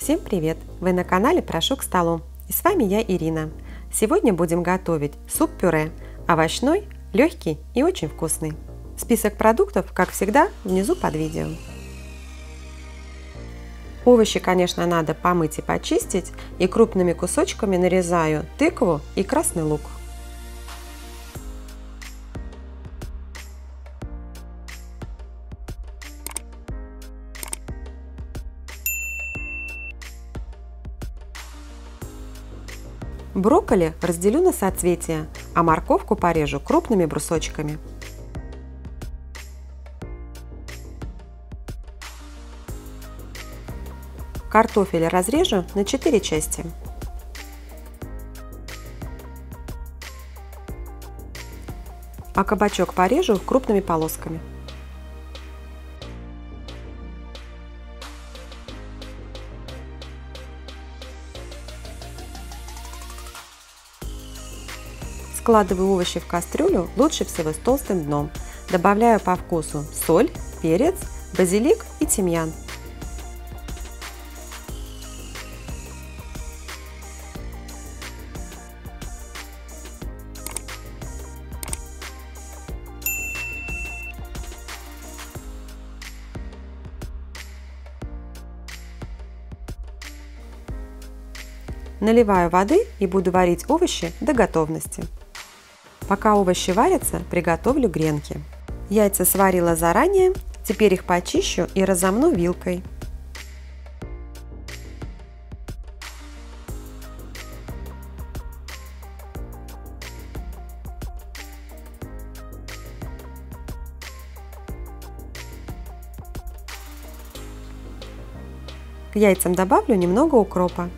Всем привет! Вы на канале «Прошу к столу» и с вами я, Ирина. Сегодня будем готовить суп-пюре, овощной, легкий и очень вкусный. Список продуктов, как всегда, внизу под видео. Овощи, конечно, надо помыть и почистить, и крупными кусочками нарезаю тыкву и красный лук. Брокколи разделю на соцветия, а морковку порежу крупными брусочками. Картофель разрежу на 4 части. А кабачок порежу крупными полосками. Складываю овощи в кастрюлю, лучше всего с толстым дном. Добавляю по вкусу соль, перец, базилик и тимьян. Наливаю воды и буду варить овощи до готовности. Пока овощи варятся, приготовлю гренки. Яйца сварила заранее, теперь их почищу и разомну вилкой. К яйцам добавлю немного укропа.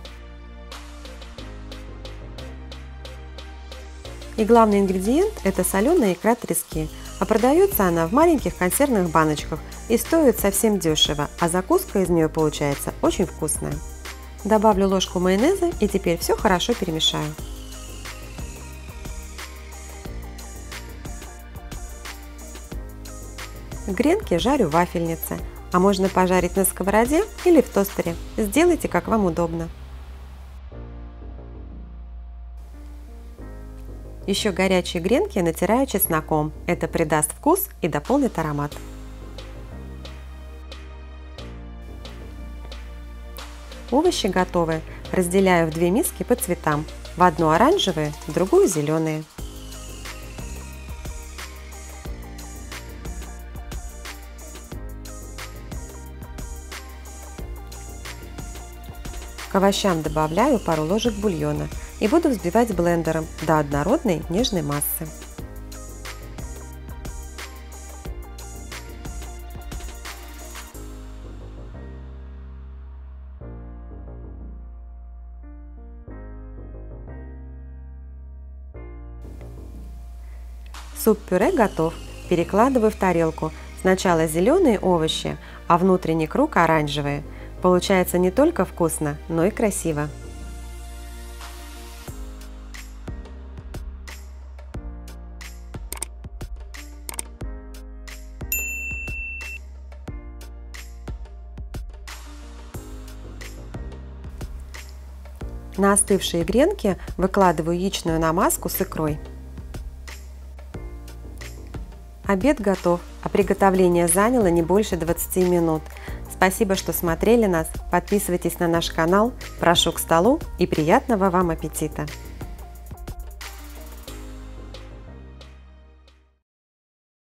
И главный ингредиент – это соленая икра трески, а продается она в маленьких консервных баночках и стоит совсем дешево, а закуска из нее получается очень вкусная. Добавлю ложку майонеза и теперь все хорошо перемешаю. Гренки жарю в вафельнице, а можно пожарить на сковороде или в тостере. Сделайте, как вам удобно. Еще горячие гренки натираю чесноком. Это придаст вкус и дополнит аромат. Овощи готовы. Разделяю в две миски по цветам. В одну оранжевые, в другую зеленые. К овощам добавляю пару ложек бульона и буду взбивать блендером до однородной нежной массы. Суп-пюре готов. Перекладываю в тарелку. Сначала зеленые овощи, а внутренний круг оранжевые. Получается не только вкусно, но и красиво. На остывшие гренки выкладываю яичную намазку с икрой. Обед готов, а приготовление заняло не больше 20 минут. Спасибо, что смотрели нас. Подписывайтесь на наш канал. Прошу к столу и приятного вам аппетита!